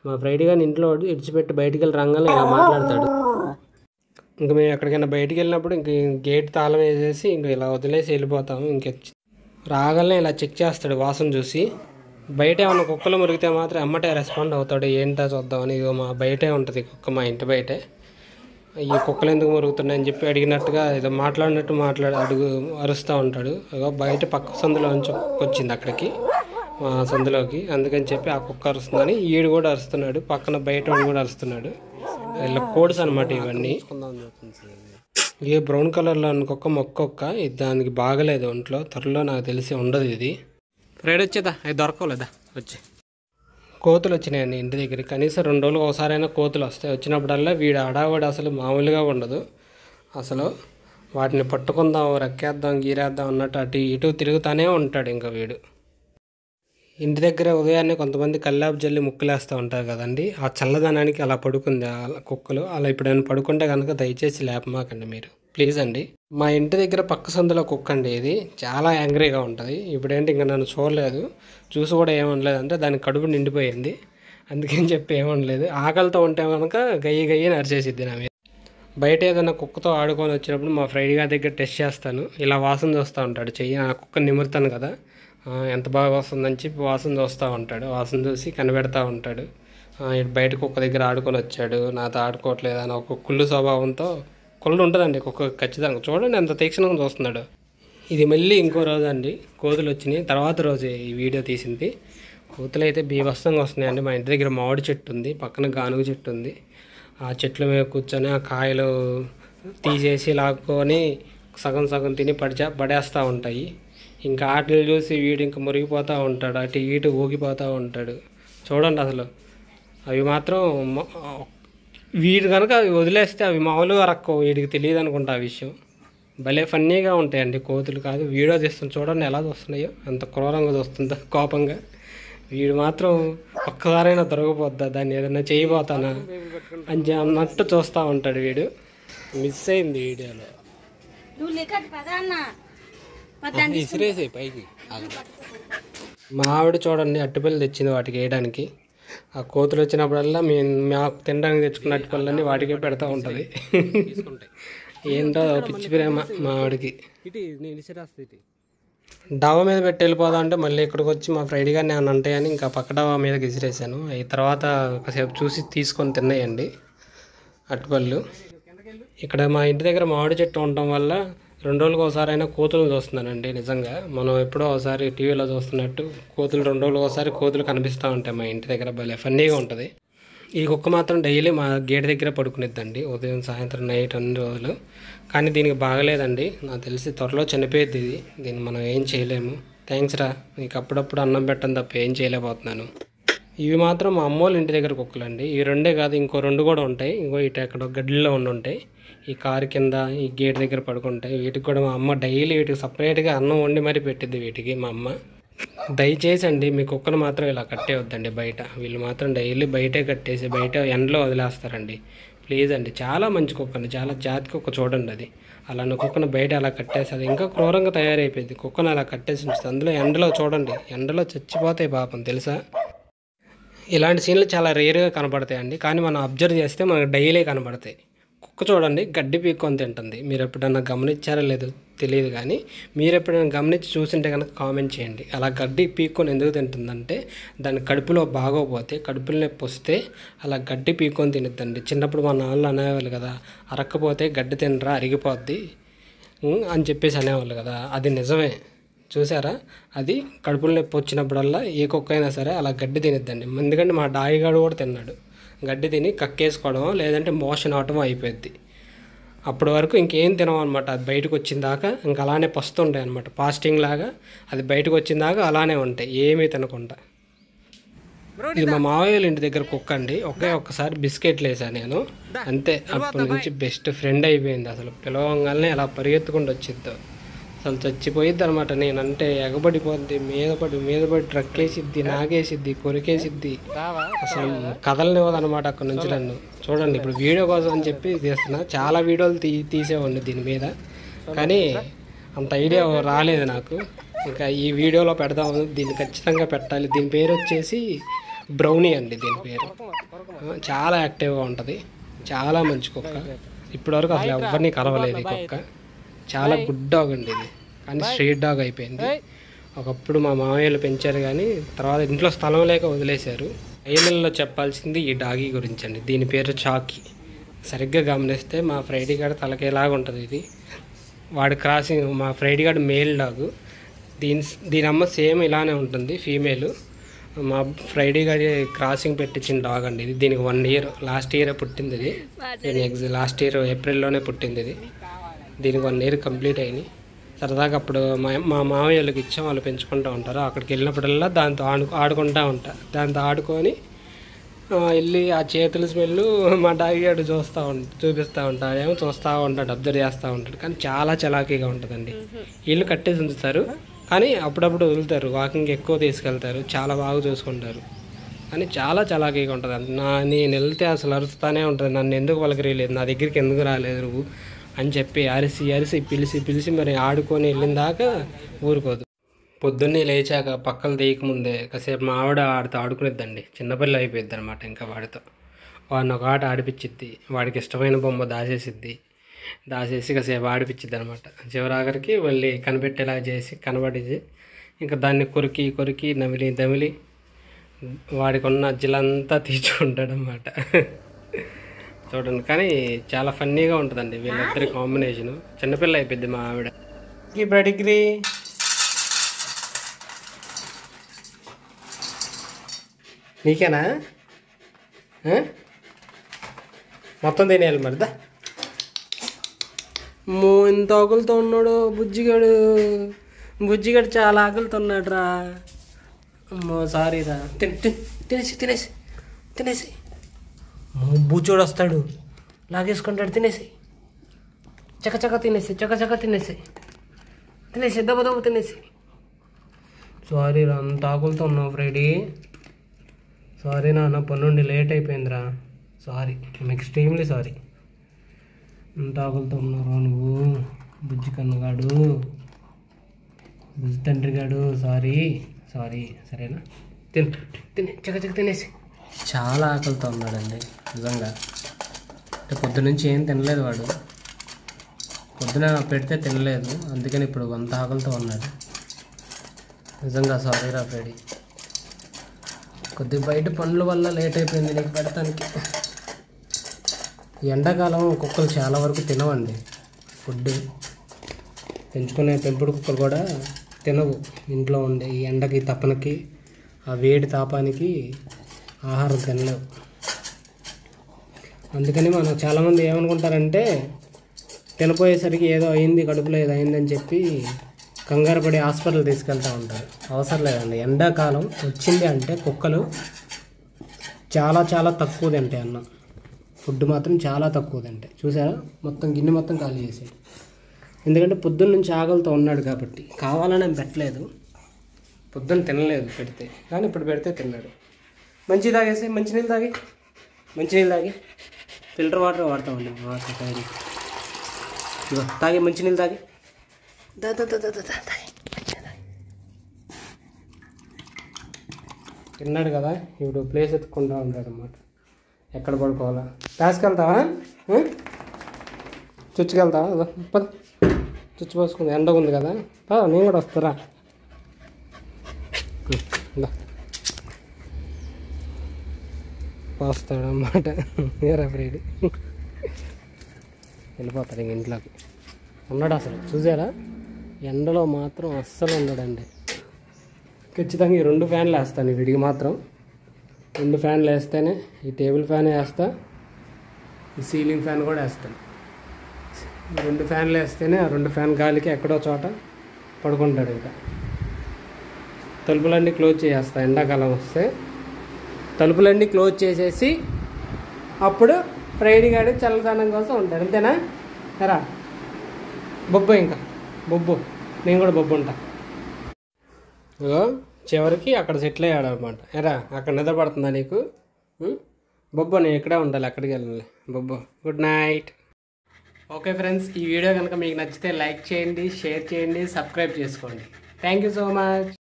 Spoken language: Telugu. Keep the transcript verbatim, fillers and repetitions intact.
మా ఫ్రైడ్ గాని ఇంట్లో ఇడిచిపెట్టి బయటికి వెళ్ళి రంగానే ఇలా మాట్లాడతాడు. ఇంక మేము ఎక్కడికైనా బయటికి వెళ్ళినప్పుడు ఇంక గేట్ తాళం వేసేసి ఇంక ఇలా వదిలేసి వెళ్ళిపోతాము. ఇంక రాగానే ఇలా చెక్ చేస్తాడు వాసన చూసి. బయట ఏమన్నా కుక్కలు మురిగితే మాత్రం అమ్మటే రెస్పాండ్ అవుతాడు. ఏంటో చూద్దామని. ఇగో మా బయటే ఉంటుంది కుక్క, మా ఇంటి బయటే. ఈ కుక్కలు ఎందుకు మురుగుతున్నాయని చెప్పి అడిగినట్టుగా ఏదో మాట్లాడినట్టు మాట్లాడి అడుగు అరుస్తూ ఉంటాడు. బయట పక్క సందులోంచి వచ్చింది అక్కడికి, మా సందులోకి. అందుకని చెప్పి ఆ కుక్క అరుస్తుందని ఈడు కూడా అరుస్తున్నాడు. పక్కన బయట వాడు కూడా అరుస్తున్నాడు. ఇలా కోడ్స్ అనమాట ఇవన్నీ. ఇక బ్రౌన్ కలర్లో కుక్క మొక్కొక్క, ఇది దానికి బాగలేదు ఒంట్లో. త్వరలో నాకు తెలిసి ఉండదు ఇది. రైడ్ వచ్చేదా, అది దొరకలేదా. వచ్చి కోతులు వచ్చినాయండి ఇంటి దగ్గర. కనీసం రెండు రోజులు ఒకసారైనా కోతులు వస్తాయి. వచ్చినప్పుడల్లా వీడు అడావాడు అసలు మామూలుగా ఉండదు. అసలు వాటిని పట్టుకుందాం, రెక్కేద్దాం, గీరేద్దాం అన్నట్టు అటు ఇటు తిరుగుతూనే ఉంటాడు ఇంకా వీడు. ఇంటి దగ్గర ఉదయాన్నే కొంతమంది కల్లాపు జల్లి ముక్కులేస్తూ ఉంటారు కదండి. ఆ చల్లదనానికి అలా పడుకుంది ఆ కుక్కలు. అలా ఎప్పుడైనా పడుకుంటే కనుక దయచేసి లేపమాకండి మీరు, ప్లీజ్ అండి. మా ఇంటి దగ్గర పక్క సందులో కుక్క అండి. ఇది చాలా యాంగ్రీగా ఉంటుంది. ఇప్పుడేంటి ఇంకా నన్ను చూడలేదు, చూసి కూడా ఏమనలేదు. అంటే దానికి కడుపు నిండిపోయింది, అందుకని చెప్పి ఏమనలేదు. ఆకలితో ఉంటే కనుక గయ్యి గయ్యి నరిచేసిద్ది నా మీద. బయట ఏదైనా కుక్కతో ఆడుకొని వచ్చినప్పుడు మా ఫ్రైడ్ గారి దగ్గర టెస్ట్ చేస్తాను. ఇలా వాసన చూస్తూ ఉంటాడు. చెయ్యి ఆ కుక్క నిమురుతాను కదా, ఎంత బాగా వస్తుందని చెప్పి వాసన చూస్తూ ఉంటాడు. వాసన చూసి కనిపెడతా ఉంటాడు. ఇటు బయట కుక్క దగ్గర ఆడుకొని వచ్చాడు, నాతో ఆడుకోవట్లేదు అని ఒక కుళ్ళు స్వభావంతో. కుళ్ళు ఉంటుందండి కుక్క ఖచ్చితంగా. చూడండి ఎంత తీక్షణంగా చూస్తున్నాడు. ఇది మళ్ళీ ఇంకో రోజు అండి కోతులు వచ్చినాయి. తర్వాత రోజు ఈ వీడియో తీసింది. కోతులు అయితే బీభత్సంగా వస్తున్నాయండి. మా ఇంటి దగ్గర మామిడి చెట్టు ఉంది, పక్కన గానుగ చెట్టు ఉంది. ఆ చెట్ల మీద కూర్చొని ఆ కాయలు తీసేసి లాక్కొని సగం సగం తిని పడిచా పడేస్తూ ఉంటాయి. ఇంకా ఆటలు చూసి వీడు ఇంకా మురిగిపోతూ ఉంటాడు, అటు ఇటు ఊగిపోతూ ఉంటాడు. చూడండి అసలు అవి మాత్రం వీడు కనుక అవి వదిలేస్తే అవి మామూలుగా రక్కవు. వీడికి తెలియదు అనుకుంటా ఆ విషయం. భలే ఫన్నీగా ఉంటాయండి కోతులు. కాదు వీడియో తీస్తుంది చూడండి ఎలా చూస్తున్నాయో, అంత క్రూరంగా చూస్తుందో కోపంగా. వీడు మాత్రం ఒక్కసారైనా దొరకపోద్దా, దాన్ని ఏదైనా చేయబోతానా అని అన్నట్టు చూస్తూ ఉంటాడు వీడు. మిస్ అయింది వీడియోలో. ఇసిరేసే పైకి. మా ఆవిడ చూడండి అట్టుపల్లి తెచ్చింది వాటికి వేయడానికి. ఆ కోతులు వచ్చినప్పుడల్లా మేము మాకు తినడానికి తెచ్చుకున్న అట్టుపల్లన్నీ వాటికే పెడతా ఉంటుంది. ఏంటో పిచ్చి ప్రేమ మా ఆవిడకి. డాబా మీద పెట్టి వెళ్ళిపోదాం అంటే మళ్ళీ ఇక్కడికి వచ్చి మా ఫ్రైడ్ గారిని ఏమన్నా ఉంటాయని ఇంకా పక్క డాబా మీదకి విసిరేసాను. ఈ తర్వాత ఒకసేపు చూసి తీసుకొని తిన్నాయండి అట్టుపళ్ళు. ఇక్కడ మా ఇంటి దగ్గర మామిడి చెట్టు ఉండటం వల్ల రెండు రోజులకు ఒకసారి అయినా కోతులు చూస్తున్నానండి. నిజంగా మనం ఎప్పుడో ఒకసారి టీవీలో చూస్తున్నట్టు కోతులు రెండు రోజులకు ఒకసారి కోతులు కనిపిస్తూ ఉంటాయి మా ఇంటి దగ్గర. భలే ఫన్నీగా ఉంటుంది. ఈ కుక్క మాత్రం డైలీ మా గేట్ దగ్గర పడుకునేద్దండి, ఉదయం సాయంత్రం నైట్ అన్ని రోజులు. కానీ దీనికి బాగలేదండి, నాకు తెలిసి త్వరలో చనిపోయేది ఇది. దీన్ని మనం ఏం చేయలేము. థ్యాంక్స్ రా, నీకు అప్పుడప్పుడు అన్నం పెట్టడం తప్ప ఏం చేయలేకపోతున్నాను. ఇవి మాత్రం మా అమ్మోళ్ళ ఇంటి దగ్గర కుక్కలండి. ఈ రెండే కాదు ఇంకో రెండు కూడా ఉంటాయి. ఇంకో ఇటు ఎక్కడ గడ్డిలో ఉండి ఉంటాయి. ఈ కారు కింద ఈ గేట్ దగ్గర పడుకుంటాయి. వీటికి కూడా మా అమ్మ డైలీ వీటికి సపరేట్గా అన్నం వండి మరీ పెట్టిద్ది వీటికి మా అమ్మ. దయచేసి అండి మీ కుక్కను మాత్రం ఇలా కట్టేవద్దండి బయట. వీళ్ళు మాత్రం డైలీ బయటే కట్టేసి బయట ఎండలో వదిలేస్తారండి. ప్లీజ్ అండి, చాలా మంచి కుక్క అండి, చాలా జాతి కుక్క. చూడండి అది అలానే కుక్కను బయట అలా కట్టేసి అది ఇంకా క్రూరంగా తయారైపోయింది. కుక్కను అలా కట్టేసి ఉంచుతుంది. అందులో ఎండలో చూడండి, ఎండలో చచ్చిపోతాయి పాపం తెలుసా. ఇలాంటి సీన్లు చాలా రేర్గా కనపడతాయండి, కానీ మనం అబ్జర్వ్ చేస్తే మనకు డైలీ కనపడతాయి. కుక్క చూడండి గడ్డి పీక్కొని తింటుంది. మీరు ఎప్పుడన్నా గమనించారో లేదో తెలియదు, కానీ మీరు ఎప్పుడైనా గమనించి చూసింటే కనుక కామెంట్ చేయండి. అలా గడ్డి పీక్కొని ఎందుకు తింటుందంటే దాని కడుపులో బాగోపోతే, కడుపులో నొప్పి వస్తే అలా గడ్డి పీక్కొని తినద్దండి. చిన్నప్పుడు మా నాన్నలు అనేవాళ్ళు కదా, అరక్కపోతే గడ్డి తినరా అరిగిపోద్ది అని చెప్పేసి అనేవాళ్ళు కదా. అది నిజమే. చూసారా, అది కడుపులో నొప్పి వచ్చినప్పుడల్లా ఏ కుక్క అయినా సరే అలా గడ్డి తినద్దండి. ఎందుకంటే మా డాయిగాడు కూడా తిన్నాడు, గడ్డి తిని కక్కేసుకోవడం లేదంటే మోషన్ అవటం అయిపోద్ది. అప్పటి వరకు ఇంకేం తినవు అనమాట. అది బయటకు వచ్చిన దాకా ఇంకా అలానే పస్తుంటాయి అనమాట. ఫాస్టింగ్ లాగా అది బయటకు వచ్చిన దాకా అలానే ఉంటాయి, ఏమీ తినకుండా. ఇది మా మావయ్య ఇంటి దగ్గర కుక్క అండి. ఒకే ఒక్కసారి బిస్కెట్లు వేసాను నేను, అంతే. అప్పటి నుంచి బెస్ట్ ఫ్రెండ్ అయిపోయింది. అసలు పిలవంగానే అలా పరిగెత్తుకుంటూ వచ్చిద్దు. అసలు చచ్చిపోయిద్ది అనమాట. నేనంటే ఎగబడిపోద్ది, మీద పడి మీద పడి ట్రక్కేసిద్ది, నాగేసిద్ది, కొరికేసిద్ది. అసలు కదలనివ్వదు అనమాట అక్కడ నుంచి నన్ను. చూడండి ఇప్పుడు వీడియో కోసం అని చెప్పి తీస్తున్నా. చాలా వీడియోలు తీ తీసేవాడిని దీని మీద, కానీ అంత ఐడియా రాలేదు నాకు. ఇంకా ఈ వీడియోలో పెడదాము, దీన్ని ఖచ్చితంగా పెట్టాలి. దీని పేరు వచ్చేసి బ్రౌనీ అండి దీని పేరు. చాలా యాక్టివ్గా ఉంటుంది, చాలా మంచి కుక్క. ఇప్పటివరకు అసలు ఎవరిని కలవలేదు ఈ కుక్క. చాలా గుడ్ డాగ్ అండి ఇది, కానీ స్ట్రీట్ డాగ్ అయిపోయింది. ఒకప్పుడు మా మామయ్యలు పెంచారు కానీ తర్వాత ఇంట్లో స్థలం లేక వదిలేశారు. ఐఎల్ఎల్లో చెప్పాల్సింది ఈ డాగీ గురించి అండి. దీని పేరు చాకీ. సరిగ్గా గమనిస్తే మా ఫ్రైడీ గార్డ్ తలకేలాగా ఉంటుంది ఇది. వాడి క్రాసింగ్, మా ఫ్రైడీ గార్డ్ మేల్ డాగు. దీని దీని అమ్మ సేమ్ ఇలానే ఉంటుంది, ఫీమేల్. మా ఫ్రైడీ గారి క్రాసింగ్ పెట్టించిన డాగ్ అండి ఇది. దీనికి వన్ ఇయర్ లాస్ట్ ఇయర్ పుట్టింది ఇది. దీని ఎగ్జి లాస్ట్ ఇయర్ ఏప్రిల్లోనే పుట్టింది ఇది. దీనికి వన్ ఇయర్ కంప్లీట్ అయినాయి. సరదాగా అప్పుడు మా మా మామయ్య వాళ్ళకి ఇచ్చాం, వాళ్ళు పెంచుకుంటూ ఉంటారు. అక్కడికి వెళ్ళినప్పుడల్లా దాంతో ఆడు ఆడుకుంటూ ఉంటారు. దాంతో ఆడుకొని వెళ్ళి ఆ చేతుల స్మెల్ మా డాగి గారు చూస్తూ ఉంటా చూపిస్తూ ఉంటాడు. ఏమో చూస్తూ ఉంటాడు, అబ్జర్వ్ చేస్తూ ఉంటాడు. కానీ చాలా చలాకీగా ఉంటుందండి. ఇల్లు కట్టేసి ఉంచుతారు కానీ అప్పుడప్పుడు వదులుతారు, వాకింగ్ ఎక్కువ తీసుకెళ్తారు, చాలా బాగా చూసుకుంటారు. కానీ చాలా చలాకీగా ఉంటుంది. నా నేను వెళ్తే అసలు అరుస్తూనే ఉంటుంది, నన్ను ఎందుకు పలకరియలేదు, నా దగ్గరికి ఎందుకు రాలేదు నువ్వు అని చెప్పి అరిసి అరిసి పిలిచి పిలిచి మరి ఆడుకొని వెళ్ళిన దాకా ఊరుకోదు. పొద్దున్నే లేచాక పక్కలు తీయకముందే కాసేపు మా ఆవిడ ఆడితో ఆడుకునేద్దండి. చిన్నపిల్ల అయిపోద్ది అనమాట. ఇంకా వాడితో వాడిని ఒక ఆట ఆడిపించిద్ది, వాడికి ఇష్టమైన బొమ్మ దాచేసిద్ది, దాచేసి కాసేపు ఆడిపించిద్ది అనమాట. చివరాఖరికి మళ్ళీ కనిపెట్టేలా చేసి కనబడిచి ఇంకా దాన్ని కొరికి కొరికి నమిలి దమిలి వాడికి ఉన్న అజ్జలంతా తీర్చుకుంటాడు అనమాట. చూడండి, కానీ చాలా ఫన్నీగా ఉంటుందండి వీళ్ళిద్దరి కాంబినేషను. చిన్నపిల్ల అయిపోద్ది మా ఆవిడ. ఈ బ్రడిగ్రీ నీకేనా? మొత్తం తినేయాలి మరిదా. మో ఇంత ఆకులతో ఉన్నాడు బుజ్జిగాడు. బుజ్జిగాడు చాలా ఆకలితో ఉన్నాడు రా. అమ్మో సారీ రా. తిని తినేసి తినేసి తినేసి బూచోడు వస్తాడు, లాగేసుకుంటాడు. తినేసి చకచక తినేసి చకచక తినేసి తినేసి దెబ్బ దెబ్బ తినేసి. సారీ రా, అంత ఆకులతో ఉన్నావు ఫ్రైడీ. సారీ నాన్న, పన్నుండి లేట్ అయిపోయిందిరా. Sorry, I'm extremely sorry. అంత ఆకులతో ఉన్నావు నువ్వు బుజ్జి కన్నుగాడు, బుజ్జి తండ్రి గాడు. సారీ సారీ సరేనా? తిని తిని చకచక తినేసి. చాలా ఆకలితో ఉన్నాడండి నిజంగా. అంటే పొద్దు నుంచి ఏం తినలేదు వాడు. పొద్దున పెడితే తినలేదు, అందుకని ఇప్పుడు అంత ఆకలితో ఉన్నాడు. నిజంగా సారీ రా ఫ్రెడీ. కొద్దిగా బయట పనుల వల్ల లేట్ అయిపోయింది నీకు పెడతానికి. ఎండాకాలం కుక్కలు చాలా వరకు తినవండి ఫుడ్. పెంచుకునే పెంపుడు కుక్కలు కూడా తినవు. ఇంట్లో ఉండే ఈ ఎండకి తప్పనకి ఆ వేడి తాపానికి ఆహారం తినలేవు. అందుకని మనం చాలామంది ఏమనుకుంటారంటే తినపోయేసరికి ఏదో అయింది, కడుపులో ఏదో అయిందని చెప్పి కంగారు పడి హాస్పిటల్ తీసుకెళ్తూ ఉంటారు. అవసరం లేదండి. ఎండాకాలం వచ్చింది అంటే కుక్కలు చాలా చాలా తక్కువ తింటాయి అన్నం. ఫుడ్ మాత్రం చాలా తక్కువ తింటాయి. చూసారా, మొత్తం గిన్నె మొత్తం ఖాళీ చేసాడు. ఎందుకంటే పొద్దున్న నుంచి ఆకలితో ఉన్నాడు కాబట్టి. కావాలని పెట్టలేదు, పొద్దున్న తినలేదు పెడితే, కానీ ఇప్పుడు పెడితే తిన్నాడు. మంచి తాగేసి మంచినీళ్ళు తాగి మంచినీళ్ళు తాగి ఫిల్టర్ వాటర్ వాడతామండి వాటర్ తాగి. ఇగో తాగి మంచినీళ్ళు తాగి దా దా దా దా తాగి తిన్నాడు కదా. ఇప్పుడు ప్లేస్ ఎత్తుకుంటూ ఉంటాడు అన్నమాట. ఎక్కడ పడుకోవాలా? తీసుకెళ్తావా? చుచ్చుకెళ్తావా? పద, చుచ్చు పోసుకుంది. ఎండ ఉంది కదా, పద నేను కూడా వస్తారా. పోస్తాడన్నమాట వేరే ఫ్రైడ్. వెళ్ళిపోతాడు ఇంక ఇంట్లోకి. ఉన్నాడు అసలు, చూసారా? ఎండలో మాత్రం అస్సలు ఉండడండి. ఖచ్చితంగా ఈ రెండు ఫ్యాన్లు వేస్తాను ఈ విడికి మాత్రం. రెండు ఫ్యాన్లు వేస్తేనే, ఈ టేబుల్ ఫ్యాన్ వేస్తా, ఈ సీలింగ్ ఫ్యాన్ కూడా వేస్తాను. రెండు ఫ్యాన్లు వేస్తేనే ఆ రెండు ఫ్యాన్ గాలికి ఎక్కడో చోట పడుకుంటాడు. ఇంకా తలుపులన్నీ క్లోజ్ చేసేస్తా. ఎండాకాలం వస్తే తలుపులన్నీ క్లోజ్ చేసేసి అప్పుడు ఫ్రైడే గాడి చల్లదనం కోసం ఉంటాడు. అంతేనా? ఎరా బొబ్బు, ఇంకా బొబ్బు, నేను కూడా బొబ్బు ఉంటా. ఇగో చివరికి అక్కడ సెటిల్ అయ్యాడు అనమాట. ఎరా అక్కడ నిద్రపడుతుందా నీకు? బొబ్బు నేను ఇక్కడే ఉండాలి, అక్కడికి వెళ్ళాలి. బొబ్బు గుడ్ నైట్. ఓకే ఫ్రెండ్స్, ఈ వీడియో కనుక మీకు నచ్చితే లైక్ చేయండి, షేర్ చేయండి, సబ్స్క్రైబ్ చేసుకోండి. Thank you so much.